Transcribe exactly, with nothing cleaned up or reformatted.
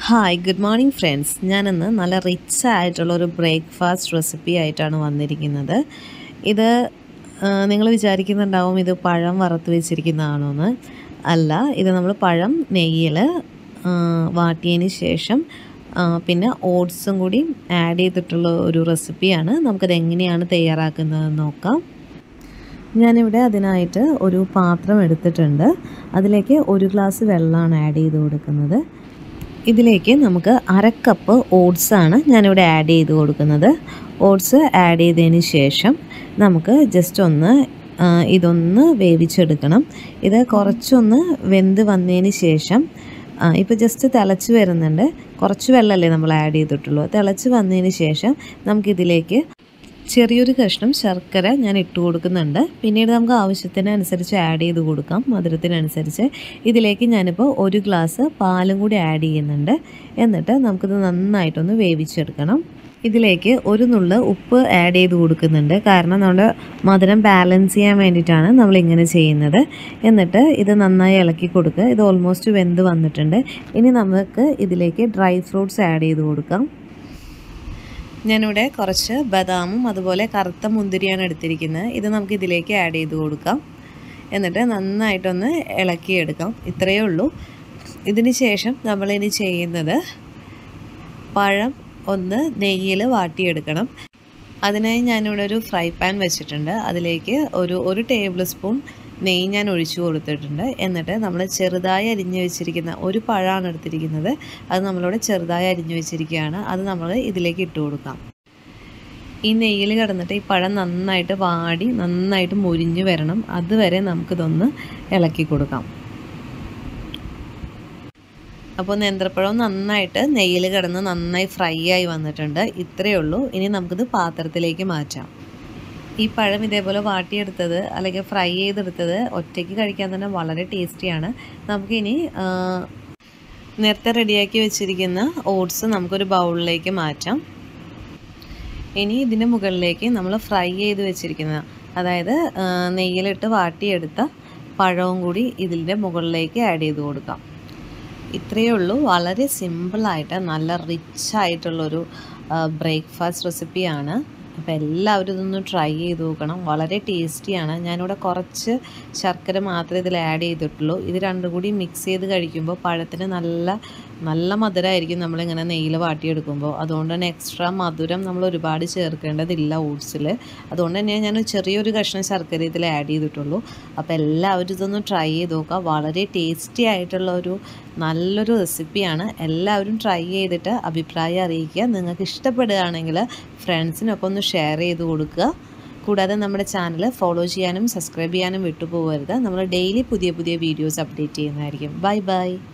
Hi good morning friends. ഞാനിന്ന് നല്ല rich ആയിട്ടുള്ള ഒരു ബ്രേക്ക്ഫാസ്റ്റ് റെസിപ്പി ആയിട്ടാണ് വന്നിരിക്കുന്നത്. ഇത് നിങ്ങൾ വിചാരിക്കുന്നുണ്ടാവും ഇത് പഴം വറുത്ത് വെച്ചിരിക്കുന്നതാണോ എന്ന്. അല്ല, ഇത് നമ്മൾ പഴം നെയ്യിൽ വാട്ടിയതിന് ശേഷം പിന്നെ ഓട്സും കൂടി ആഡ് ചെയ്തിട്ടുള്ള ഒരു റെസിപ്പിയാണ്. നമുക്കത് എങ്ങനെയാണ് തയ്യാറാക്കുന്നതെന്ന് നോക്കാം. ഞാനിവിടെ അതിനായിട്ട് ഒരു പാത്രം എടുത്തിട്ടുണ്ട്. അതിലേക്ക് ഒരു ഗ്ലാസ് വെള്ളമാണ് ആഡ് ചെയ്ത് കൊടുക്കുന്നത്. ഇതിലേക്ക് നമുക്ക് അര കപ്പ് ഓട്സാണ് ഞാനിവിടെ ആഡ് ചെയ്ത് കൊടുക്കുന്നത്. ഓട്സ് ആഡ് ചെയ്തതിന് ശേഷം നമുക്ക് ജസ്റ്റ് ഒന്ന് ഇതൊന്ന് വേവിച്ചെടുക്കണം. ഇത് കുറച്ചൊന്ന് വെന്ത് വന്നതിന് ശേഷം ഇപ്പോൾ ജസ്റ്റ് തിളച്ച് വരുന്നുണ്ട്. കുറച്ച് വെള്ളമല്ലേ നമ്മൾ ആഡ് ചെയ്തിട്ടുള്ളൂ. തിളച്ച് വന്നതിന് ശേഷം നമുക്കിതിലേക്ക് ചെറിയൊരു കഷ്ണം ശർക്കര ഞാൻ ഇട്ട് കൊടുക്കുന്നുണ്ട്. പിന്നീട് നമുക്ക് ആവശ്യത്തിനനുസരിച്ച് ആഡ് ചെയ്ത് കൊടുക്കാം, മധുരത്തിനനുസരിച്ച്. ഇതിലേക്ക് ഞാനിപ്പോൾ ഒരു ഗ്ലാസ് പാലും കൂടി ആഡ് ചെയ്യുന്നുണ്ട്. എന്നിട്ട് നമുക്കിത് നന്നായിട്ടൊന്ന് വേവിച്ചെടുക്കണം. ഇതിലേക്ക് ഒരു നുള്ള് ഉപ്പ് ആഡ് ചെയ്ത് കൊടുക്കുന്നുണ്ട്. കാരണം നമ്മുടെ മധുരം ബാലൻസ് ചെയ്യാൻ വേണ്ടിയിട്ടാണ് നമ്മളിങ്ങനെ ചെയ്യുന്നത്. എന്നിട്ട് ഇത് നന്നായി ഇളക്കി കൊടുക്കുക. ഇത് ഓൾമോസ്റ്റ് വെന്ത് വന്നിട്ടുണ്ട്. ഇനി നമുക്ക് ഇതിലേക്ക് ഡ്രൈ ഫ്രൂട്ട്സ് ആഡ് ചെയ്ത് കൊടുക്കാം. ഞാനിവിടെ കുറച്ച് ബദാമും അതുപോലെ കറുത്ത മുന്തിരിയാണ് എടുത്തിരിക്കുന്നത്. ഇത് നമുക്ക് ഇതിലേക്ക് ആഡ് ചെയ്ത് കൊടുക്കാം. എന്നിട്ട് നന്നായിട്ടൊന്ന് ഇളക്കിയെടുക്കാം. ഇത്രയേ ഉള്ളൂ. ഇതിന് ശേഷം നമ്മളിനി ചെയ്യുന്നത് പഴം ഒന്ന് നെയ്യിൽ വാട്ടിയെടുക്കണം. അതിനായി ഞാനിവിടെ ഒരു ഫ്രൈ പാൻ വെച്ചിട്ടുണ്ട്. അതിലേക്ക് ഒരു ഒരു ടേബിൾ സ്പൂൺ നെയ്യ് ഞാൻ ഒഴിച്ചു കൊടുത്തിട്ടുണ്ട്. എന്നിട്ട് നമ്മൾ ചെറുതായി അരിഞ്ഞു വെച്ചിരിക്കുന്ന ഒരു പഴമാണ് എടുത്തിരിക്കുന്നത്. അത് നമ്മളിവിടെ ചെറുതായി അരിഞ്ഞു വെച്ചിരിക്കുകയാണ്. അത് നമ്മൾ ഇതിലേക്ക് ഇട്ട് കൊടുക്കാം. ഈ നെയ്യിൽ കിടന്നിട്ട് ഈ പഴം നന്നായിട്ട് വാടി നന്നായിട്ട് മുരിഞ്ഞു വരണം. അതുവരെ നമുക്കിതൊന്ന് ഇളക്കി കൊടുക്കാം. അപ്പോൾ നേന്ത്രപ്പഴം നന്നായിട്ട് നെയ്യിൽ കിടന്ന് നന്നായി ഫ്രൈ ആയി വന്നിട്ടുണ്ട്. ഇത്രയേ ഉള്ളൂ. ഇനി നമുക്കിത് പാത്രത്തിലേക്ക് മാറ്റാം. ഈ പഴം ഇതേപോലെ വാട്ടിയെടുത്തത് അല്ലെങ്കിൽ ഫ്രൈ ചെയ്തെടുത്തത് ഒറ്റയ്ക്ക് കഴിക്കാൻ തന്നെ വളരെ ടേസ്റ്റിയാണ്. നമുക്കിനി നേരത്തെ റെഡിയാക്കി വെച്ചിരിക്കുന്ന ഓട്സ് നമുക്കൊരു ബൗളിലേക്ക് മാറ്റാം. ഇനി ഇതിൻ്റെ മുകളിലേക്ക് നമ്മൾ ഫ്രൈ ചെയ്ത് വെച്ചിരിക്കുന്ന, അതായത് നെയ്യിലിട്ട് വാട്ടിയെടുത്ത പഴവും കൂടി ഇതിൻ്റെ മുകളിലേക്ക് ആഡ് ചെയ്ത് കൊടുക്കാം. ഇത്രയേ ഉള്ളൂ. വളരെ സിമ്പിളായിട്ട് നല്ല റിച്ച് ആയിട്ടുള്ളൊരു ബ്രേക്ക്ഫാസ്റ്റ് റെസിപ്പിയാണ്. അപ്പോൾ എല്ലാവരും ഇതൊന്ന് ട്രൈ ചെയ്ത് നോക്കണം. വളരെ ടേസ്റ്റിയാണ്. ഞാനിവിടെ കുറച്ച് ശർക്കര മാത്രമേ ഇതിൽ ആഡ് ചെയ്തിട്ടുള്ളൂ. ഇത് രണ്ടും കൂടി മിക്സ് ചെയ്ത് കഴിക്കുമ്പോൾ പഴത്തിന് നല്ല നല്ല മധുരമായിരിക്കും നമ്മളിങ്ങനെ നെയ്യിൽ വാട്ടിയെടുക്കുമ്പോൾ. അതുകൊണ്ട് തന്നെ എക്സ്ട്രാ മധുരം നമ്മൾ ഒരുപാട് ചേർക്കേണ്ടതില്ല ഓട്സിൽ. അതുകൊണ്ട് തന്നെ ഞാൻ ചെറിയൊരു കഷ്ണം ശർക്കര ഇതിൽ ആഡ് ചെയ്തിട്ടുള്ളൂ. അപ്പോൾ എല്ലാവരും ഇതൊന്ന് ട്രൈ ചെയ്ത് നോക്കുക. വളരെ ടേസ്റ്റി ആയിട്ടുള്ള ഒരു നല്ലൊരു റെസിപ്പിയാണ്. എല്ലാവരും ട്രൈ ചെയ്തിട്ട് അഭിപ്രായം അറിയിക്കുക. നിങ്ങൾക്ക് ഇഷ്ടപ്പെടുകയാണെങ്കിൽ ഫ്രണ്ട്സിനൊക്കെ ഒന്ന് ഷെയർ ചെയ്ത് കൊടുക്കുക. കൂടാതെ നമ്മുടെ ചാനൽ ഫോളോ ചെയ്യാനും സബ്സ്ക്രൈബ് ചെയ്യാനും വിട്ടുപോകരുത്. നമ്മൾ ഡെയിലി പുതിയ പുതിയ വീഡിയോസ് അപ്ഡേറ്റ് ചെയ്യുന്നതായിരിക്കും. Bye by.